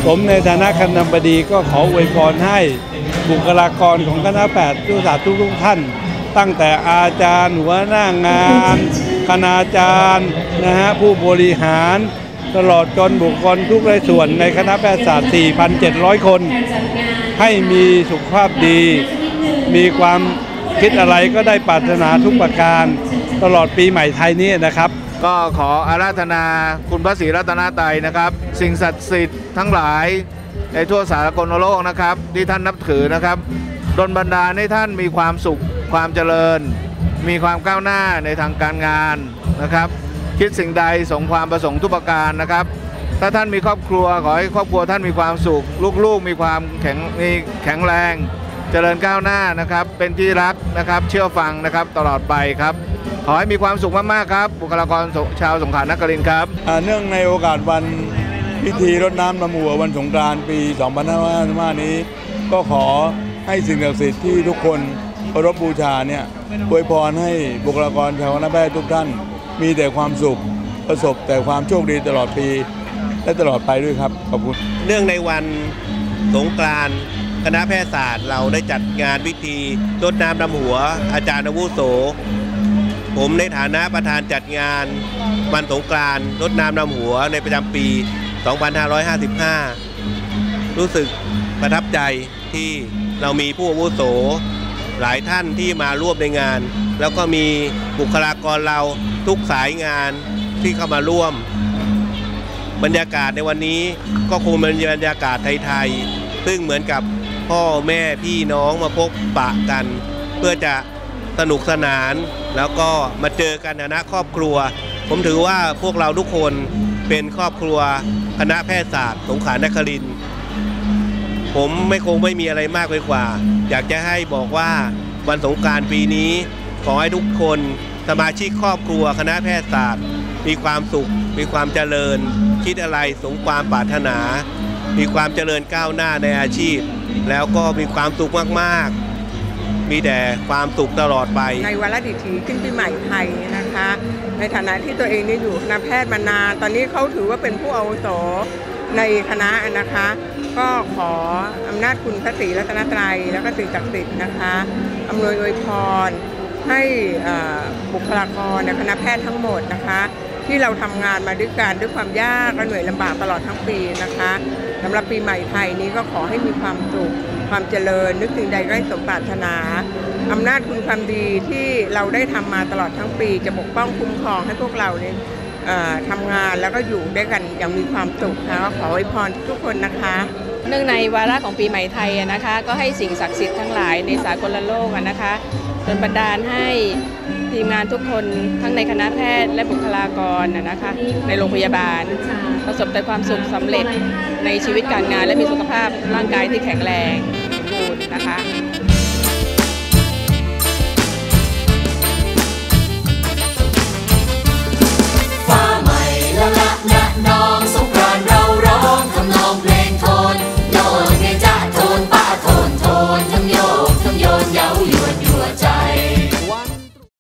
ผมในฐานะคณบดีก็ขออวยพรให้บุคลากรของคณะแพทย์ศาสตร์ทุกท่านตั้งแต่อาจารย์หัวหน้างานคณาจารย์ผู้บริหารตลอดจนบุคคลทุกรายส่วนในคณะแพทยศาสตร์ 4,700 คนให้มีสุขภาพดีมีความคิดอะไรก็ได้ปรารถนาทุกประการตลอดปีใหม่ไทยนี้นะครับก็ขออาราธนาคุณพระศรีรัตนตรัยนะครับสิ่งศักดิ์สิทธิ์ทั้งหลายในทั่วสากลโลกนะครับที่ท่านนับถือนะครับดลบันดาลให้ท่านมีความสุขความเจริญมีความก้าวหน้าในทางการงานนะครับคิดสิ่งใดสมความประสงค์ทุกประการนะครับถ้าท่านมีครอบครัวขอให้ครอบครัวท่านมีความสุขลูกๆมีความแข็งแรงเจริญก้าวหน้านะครับเป็นที่รักนะครับเชื่อฟังนะครับตลอดไปครับขอให้มีความสุขมากๆครับบุคลากรชาวสงขลานครินทร์ครับเนื่องในโอกาสวันพิธีรดน้ำดำหัววันสงกรานต์ปี 2555 นี้ก็ขอให้สิ่งศักดิ์สิทธิ์ที่ทุกคนเคารพบูชาเนี่ยอวยพรให้บุคลากรชาวคณะแพทย์ทุกท่านมีแต่ความสุขประสบแต่ความโชคดีตลอดปีและตลอดไปด้วยครับขอบคุณเนื่องในวันสงกรานต์คณะแพทยศาสตร์เราได้จัดงานพิธีรดน้ำดำหัวอาจารย์อาวุโสผมในฐานะประธานจัดงานวันสงกรานต์รดน้ำดำหัวในประจำปี 2555 รู้สึกประทับใจที่เรามีผู้อาวุโสหลายท่านที่มาร่วมในงานแล้วก็มีบุคลากรเราทุกสายงานที่เข้ามาร่วมบรรยากาศในวันนี้ก็คงเป็นบรรยากาศไทยๆซึ่งเหมือนกับพ่อแม่พี่น้องมาพบปะกันเพื่อจะสนุกสนานแล้วก็มาเจอกันในฐานะครอบครัวผมถือว่าพวกเราทุกคนเป็นครอบครัวคณะแพทยศาสตร์สงขลานครินทร์ผมคงไม่มีอะไรมากไปกว่าอยากจะให้บอกว่าวันสงกรานต์ปีนี้ขอให้ทุกคนสมาชิกครอบครัวคณะแพทยศาสตร์มีความสุขมีความเจริญคิดอะไรสมความปรารถนามีความเจริญก้าวหน้าในอาชีพแล้วก็มีความสุขมากๆมีแต่ความสุขตลอดไปในวาระดิถีขึ้นปีใหม่ไทยนะคะในฐานะที่ตัวเองได้อยู่คณะแพทย์มานานตอนนี้เขาถือว่าเป็นผู้อาวุโสในคณะนะคะก็ขออำนาจคุณพระศรีรัตนตรัยแล้วก็สิ่งศักดิ์สิทธิ์นะคะอำนวยอวยพรให้บุคลากรในคณะแพทย์ทั้งหมดนะคะที่เราทำงานมาด้วยกันด้วยความยากและเหนื่อยลำบากตลอดทั้งปีนะคะสำหรับปีใหม่ไทยนี้ก็ขอให้มีความสุขความเจริญนึกสิ่งใดก็ให้สมปรารถนาอำนาจคุณความดีที่เราได้ทำมาตลอดทั้งปีจะปกป้องคุ้มครองให้พวกเราเนี่ยทำงานแล้วก็อยู่ด้วยกันอย่างมีความสุขค่ะขออวยพรทุกคนนะคะเนื่องในวาระของปีใหม่ไทยนะคะก็ให้สิ่งศักดิ์สิทธิ์ทั้งหลายในสากลโลกนะคะดลบันดาลให้ทีมงานทุกคนทั้งในคณะแพทย์และบุคลากรนะคะในโรงพยาบาลประสบแต่ความสุขสำเร็จในชีวิตการงานและมีสุขภาพร่างกายที่แข็งแรง